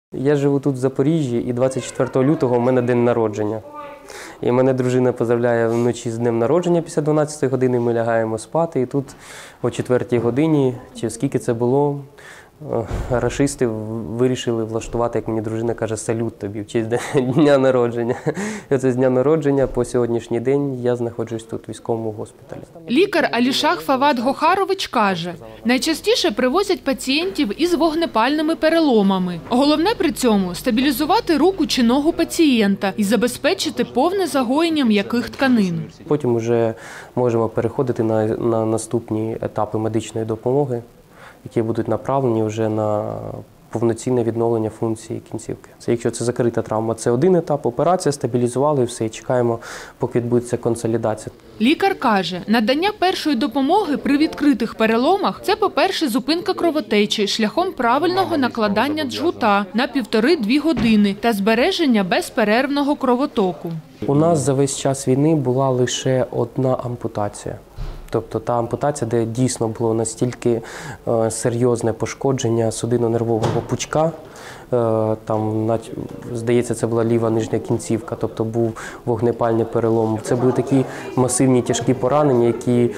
Я живу тут в Запоріжжі, і 24 лютого у мене день народження. І мене дружина поздравляє вночі з днем народження після 12 години, ми лягаємо спати. І тут о 4 годині, чи скільки це було, рашисти вирішили влаштувати, як мені дружина каже, салют тобі в честь дня народження. І оце з дня народження по сьогоднішній день я знаходжусь тут в військовому госпіталі. Лікар Алішах Фавад Гохарович каже, найчастіше привозять пацієнтів із вогнепальними переломами. Головне при цьому – стабілізувати руку чи ногу пацієнта і забезпечити повне загоєння м'яких тканин. Потім вже можемо переходити на наступні етапи медичної допомоги, які будуть направлені вже на повноцінне відновлення функції кінцівки. Якщо це закрита травма, це один етап, операція, стабілізували і все, і чекаємо, поки відбудеться консолідація. Лікар каже, надання першої допомоги при відкритих переломах – це, по-перше, зупинка кровотечі шляхом правильного накладання джгута на 1,5–2 години та збереження безперервного кровотоку. У нас за весь час війни була лише одна ампутація. Тобто та ампутація, де дійсно було настільки серйозне пошкодження судинно-нервового пучка, там, здається, це була ліва нижня кінцівка, тобто був вогнепальний перелом. Це були такі масивні тяжкі поранення, які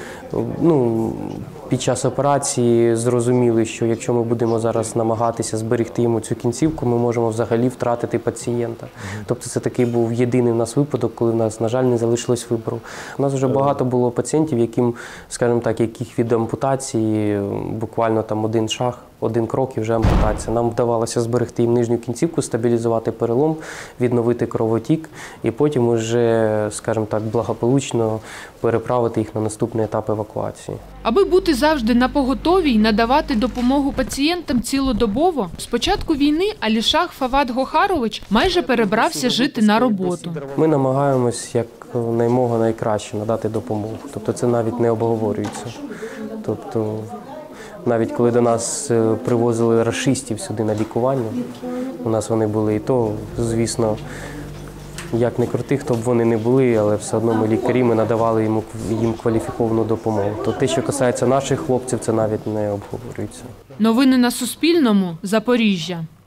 під час операції зрозуміли, що якщо ми будемо зараз намагатися зберегти йому цю кінцівку, ми можемо взагалі втратити пацієнта. Тобто це такий був єдиний в нас випадок, коли в нас, на жаль, не залишилось вибору. У нас вже багато було пацієнтів, яким, скажімо так, яких від ампутації буквально там один шаг, один крок і вже ампутація. Нам вдавалося зберегти їм нижню кінцівку, стабілізувати перелом, відновити кровотік і потім уже, скажімо так, благополучно переправити їх на наступний етап евакуації. Аби бути завжди напоготові й надавати допомогу пацієнтам цілодобово, з початку війни Алішах Фавад Гохарович майже перебрався жити на роботу. Ми намагаємось якнаймога найкраще надати допомогу. Тобто це навіть не обговорюється. Тобто навіть коли до нас привозили рашистів сюди на лікування, у нас вони були і то, звісно, як не крути, хто б вони не були, але все одно ми лікарі, ми надавали їм кваліфіковану допомогу. То те, що касається наших хлопців, це навіть не обговорюється. Новини на Суспільному. Запоріжжя.